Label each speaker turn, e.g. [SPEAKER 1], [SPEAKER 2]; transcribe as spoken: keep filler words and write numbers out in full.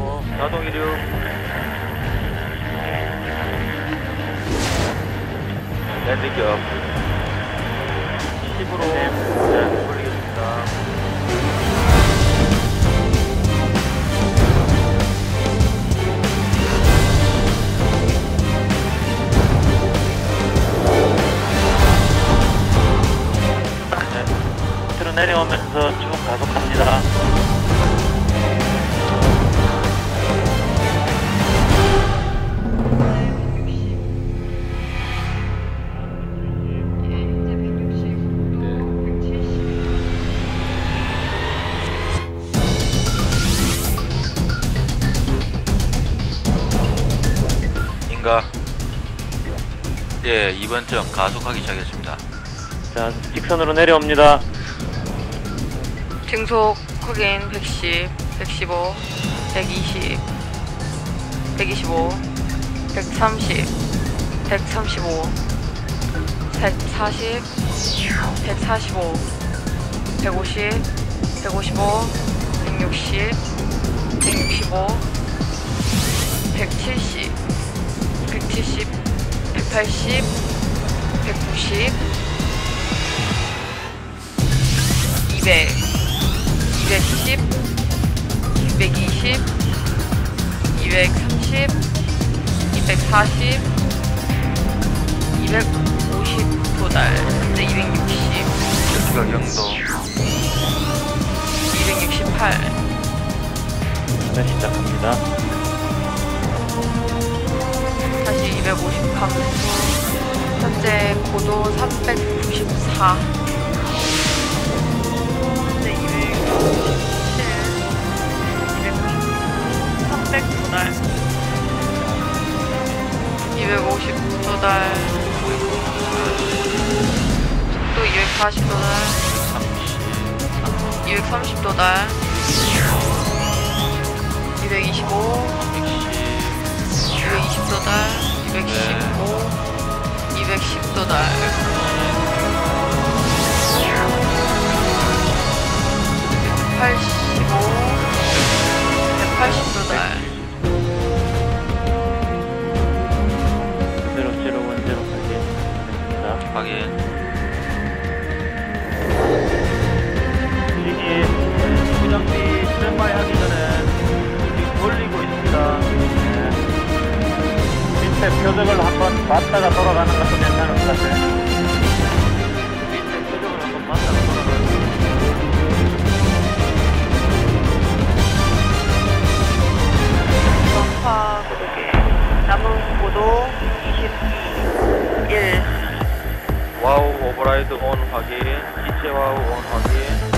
[SPEAKER 1] 어, 자동 이륙. 랜딩격. 십으로 네, 돌리겠습니다.
[SPEAKER 2] 밑으로 내려오면서 쭉 가속합니다.
[SPEAKER 1] 인가. 예, 이번 점 가속하기 시작했습니다.
[SPEAKER 2] 자, 직선으로 내려옵니다.
[SPEAKER 3] 등속 확인 백십, 백십오, 백이십, 백이십오, 백삼십, 백삼십오, 백사십, 백사십오, 백오십, 백오십오, 백육십, 백육십오, 백칠십, 백칠십, 백팔십, 백구십, 이백, 이백십, 이백이십, 이백삼십, 이백사십, 이백오십 도달, 네, 이백육십,
[SPEAKER 1] 전투각 영도.
[SPEAKER 3] 이백육십팔.
[SPEAKER 2] 네, 시작합니다.
[SPEAKER 3] 다시 이백오십 감소. 현재 고도 삼백구십사. 네, 이백구십칠, 이백구십, 삼백 도달, 이백오십 도달, 속도 이백사십 도달, 이백삼십 도달, 이백이십오, 이백이십 도달, 이백십오, 이백십 도달, 백팔십오, 백팔십 도달.
[SPEAKER 2] 그대로 제로 원제로까지 됐습니다.
[SPEAKER 1] 확인.
[SPEAKER 2] 지진이 무장비 스탠바이 하기 전에 지금 돌리고 있습니다. 네. 밑에 표적을 한번 봤다가 돌아가는 것도 괜찮을 것 같아요. 밑에 표적을 한번 봤다가 돌아가는 것도.
[SPEAKER 3] 전파 고도계 남은 고도 이십이, 일.
[SPEAKER 1] 와우 오버라이드 온 확인. 기체 와우 온 확인.